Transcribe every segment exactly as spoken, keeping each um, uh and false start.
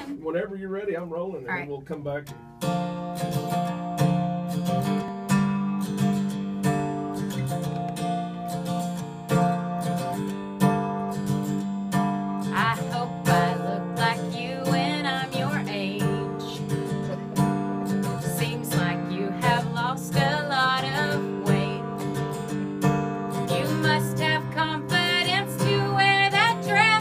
rolling? Whenever you're ready, I'm rolling, and All then right. we'll come back. I hope I look like you when I'm your age. Seems like you have lost a lot of weight. You must have confidence to wear that dress.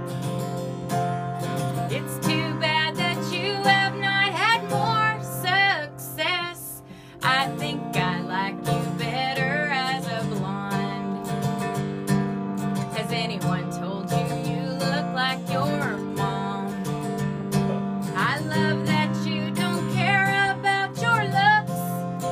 It's too bad that you have not had more success. I think I like you better as a blonde. Has anyone told you you look like your mom? I love that you don't care about your looks.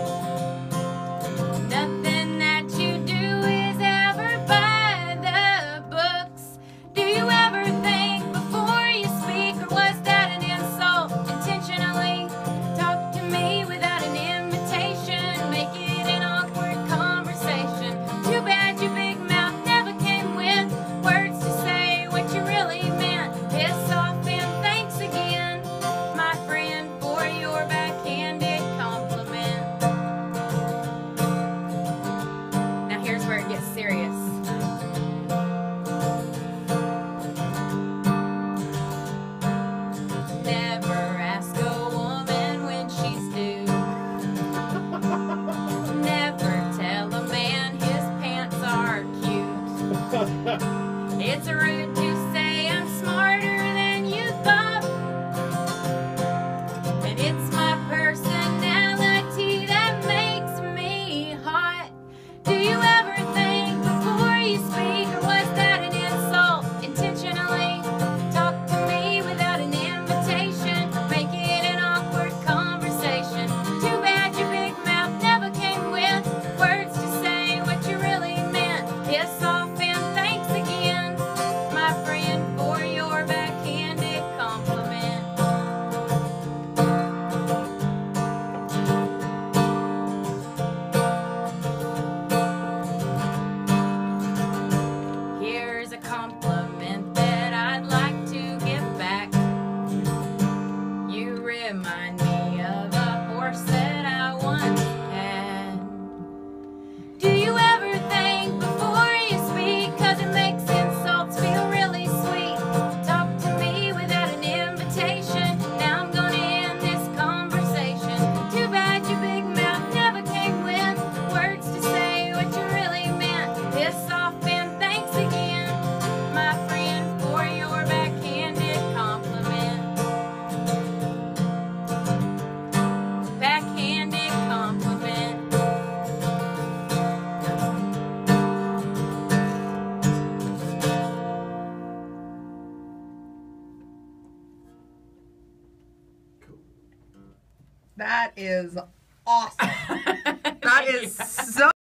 Nothing that you do is ever by the books. Do you ever think before you speak, or was that an insult intentionally? Talk to me without an invitation, make it an awkward conversation. Too bad your big mouth never came with words to say what you really meant. Piss off and thanks again, my friend, for your backhanded compliment. Now here's where it gets serious. Never ask a woman when she's due. Never tell a man his pants are cute. It's rude to say I'm smarter than you thought. And it's my personality that makes me hot. Do you ever think before you speak, or was that an insult intentionally? Talk to me without an invitation, make it an awkward conversation. Too bad your big mouth never came with words to say what you really meant. Piss off and thanks again, my friend, for your backhanded compliment. Here's a compliment that I'd like to give back. You remind me of a horse that I once had. Do you ever think before you speak, 'cause it makes insults feel really sweet? Talk to me without an invitation, now I'm gonna end this conversation. Too bad your big mouth never came with words to say what you really meant. Piss off and thanks again, my friend, for your backhanded compliment. Backhanded compliment. That is awesome. That is so